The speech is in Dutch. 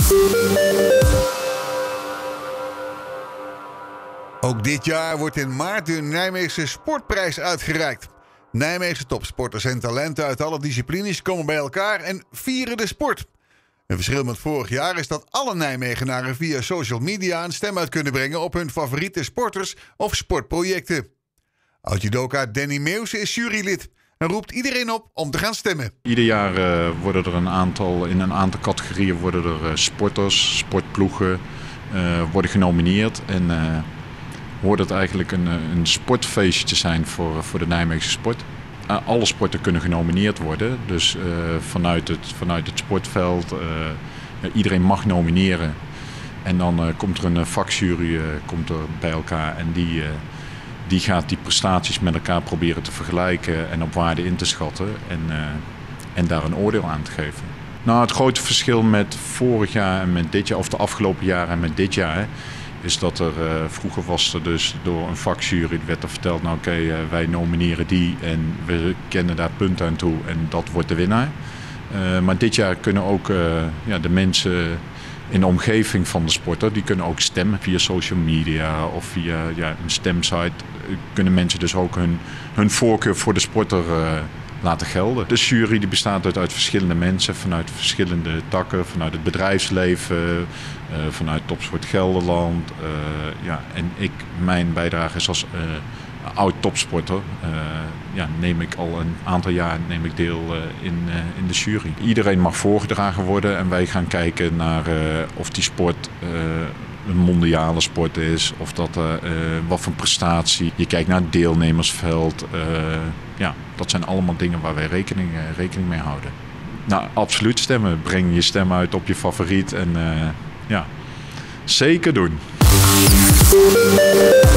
Ook dit jaar wordt in maart de Nijmeegse Sportprijs uitgereikt. Nijmeegse topsporters en talenten uit alle disciplines komen bij elkaar en vieren de sport. Een verschil met vorig jaar is dat alle Nijmegenaren via social media een stem uit kunnen brengen op hun favoriete sporters of sportprojecten. Oud-judoka Danny Meeuwse is jurylid en roept iedereen op om te gaan stemmen. Ieder jaar worden er in een aantal categorieën worden er sporters, sportploegen worden genomineerd. En hoort het eigenlijk een sportfeestje te zijn voor de Nijmeegse sport. Alle sporten kunnen genomineerd worden. Dus vanuit het sportveld, iedereen mag nomineren. En dan komt er een vakjury bij elkaar en die gaat die prestaties met elkaar proberen te vergelijken en op waarde in te schatten en daar een oordeel aan te geven. Nou, het grote verschil met vorig jaar en met dit jaar, of de afgelopen jaren en met dit jaar, is dat vroeger was er dus door een vakjury werd er verteld, nou oké, wij nomineren die en we kennen daar punten aan toe en dat wordt de winnaar. Maar dit jaar kunnen ook de mensen in de omgeving van de sporter, die kunnen ook stemmen via social media of via een stemsite. Kunnen mensen dus ook hun voorkeur voor de sporter laten gelden. De jury die bestaat uit verschillende mensen, vanuit verschillende takken, vanuit het bedrijfsleven, vanuit Topsport Gelderland. En mijn bijdrage is als oud topsporter. Neem ik al een aantal jaar deel in de jury. Iedereen mag voorgedragen worden en wij gaan kijken naar of die sport een mondiale sport is, of dat wat voor prestatie. Je kijkt naar het deelnemersveld. Dat zijn allemaal dingen waar wij rekening mee houden. Nou, absoluut stemmen. Breng je stem uit op je favoriet en zeker doen.